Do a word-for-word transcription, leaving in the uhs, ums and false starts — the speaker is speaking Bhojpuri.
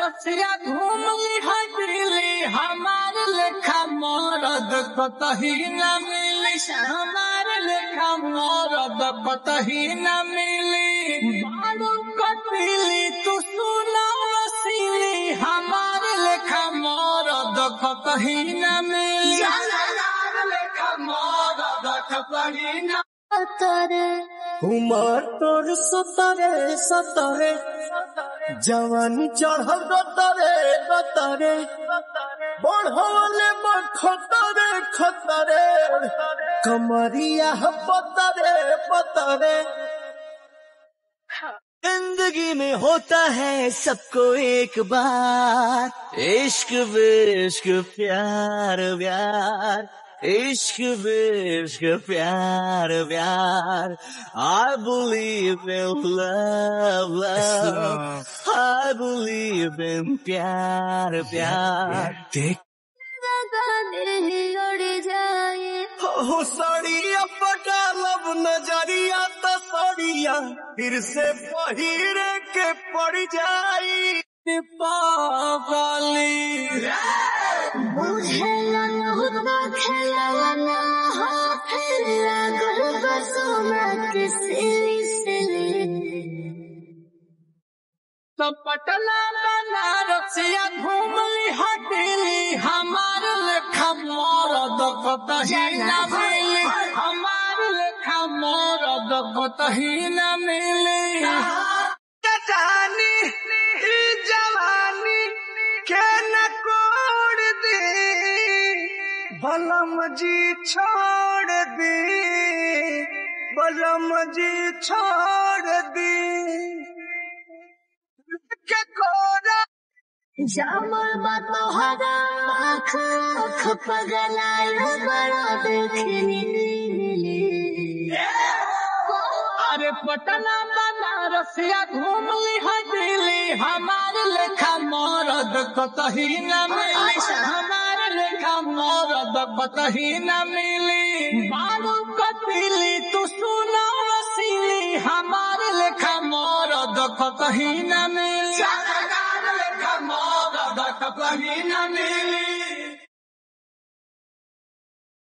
रसिया घूमली हटली हमार लेखा मरद कतही न मिली हमार लेखा मरद कतही न मिली बारू कटली तू सुना रसीली हमार लेखा मरद कतही न मिली हमार लेखा मरद कतही न उमर तोर सतरे सतरे जवानी चढ़ल रतरे रतरे बढ़ले खतरे खतरे कमरिया पतरे पतरे। जिंदगी में होता है सबको एक बार इश्क विश्क प्यार व्यार इश्क विश्क प्यार व्यार। I believe in love, love. I believe in प्यार प्यार। देख हो साड़िया पटालब नजरिया तो साड़िया फिर से पहिरे के पड़ जाई पागली मुझे ललहुदा खेलना हाथला गुलबसुमा किसी से तो पटना बनारसिया घूमली हटली हमार लेखा मरद कतही न मिली हमार लेखा मरद कतही न मिली। जानी जवानी के न कोड़ दी बलम जी छोड़ दी बलम जी छोड़ दी के कोरा जामल बातो हरा आँख आँख पगलायो बड़ा देखनी। अरे पटना बनारसिया घूमली हटली हमार लेखा मरद कतही न मिली हमार लेखा मरद कतही न मिली बारू कटली तू सुना रसीली हमार लेखा मरद कतही न मिली लेखा मरद कतही न मिली।